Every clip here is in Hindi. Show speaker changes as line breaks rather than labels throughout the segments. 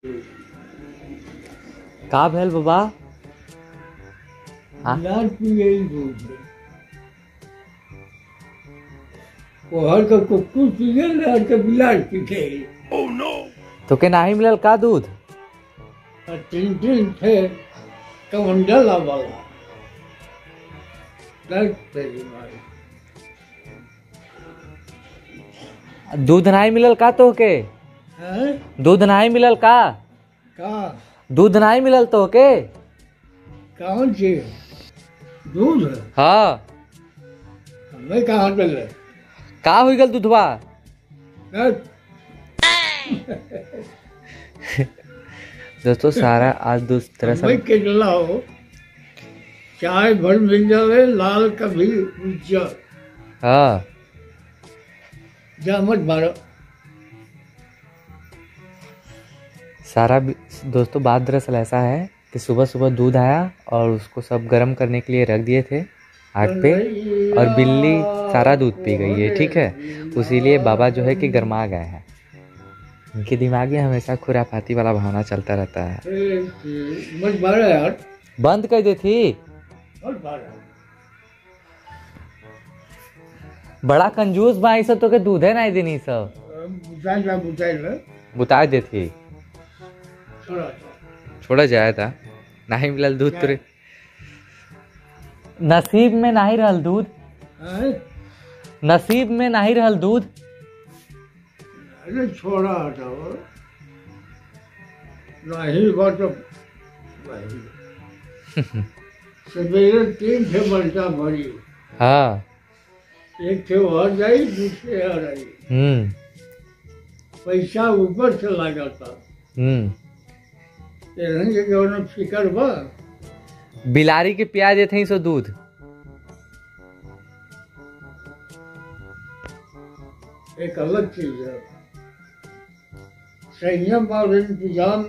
का भेल बाबा?
बिलार पी गई दूध, हर का कुक्कुर पी गई, हर का बिलार पी गई।
तो के नाही मिलल का दूध?
तीन थे कमंडला वाला
दूध नहीं मिलल का तो के? दूध नहीं मिलल का? दूध नहीं मिलल तो के?
कौन चीज दूध?
हाँ
हमें कहाँ मिल
का हुई गल दूधवा? दोस्तों सारा आज दूसरा सब
के हो, चाय भर मिल जावे, लाल कभी उज्जर।
हाँ
जा मत मारो।
सारा दोस्तों बात दरअसल ऐसा है कि सुबह सुबह दूध आया और उसको सब गर्म करने के लिए रख दिए थे आग पे, और बिल्ली सारा दूध पी गई है। ठीक है, उसीलिए बाबा जो है कि गर्मा गए हैं। उनके दिमाग में हमेशा खुराफाती वाला भावना चलता रहता है।
मत मारो यार,
बंद कर दी थी। बड़ा कंजूस भाई सब तो के दूध है नहीं देनी सब बुता दे थी। छोड़ा जाया था, नहीं मिलल दूध तुरे नसीब में नहीं रहल दूध, नसीब में नहीं रहल दूध।
अरे छोड़ा हटाओ, नहीं बात सवेरे 3 थे बल्टा भरी।
हाँ
एक थे और जाई, दूसरे आ रही। पैसा ऊपर से लगा था। फिकर बा
बिलारी के प्याज थे सो दूध।
एक अलग चीज है, संयम और इंतजाम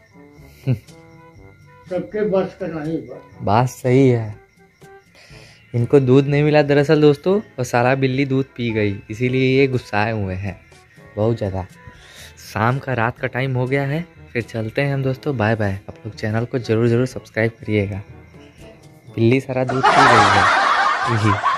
सबके बस का नहीं बा।
बात सही है, इनको दूध नहीं मिला दरअसल दोस्तों, और सारा बिल्ली दूध पी गई, इसीलिए ये गुस्साए हुए हैं बहुत ज़्यादा। शाम का रात का टाइम हो गया है, फिर चलते हैं हम दोस्तों। Bye bye. आप लोग चैनल को ज़रूर सब्सक्राइब करिएगा। बिल्ली सारा दूध पी गई है।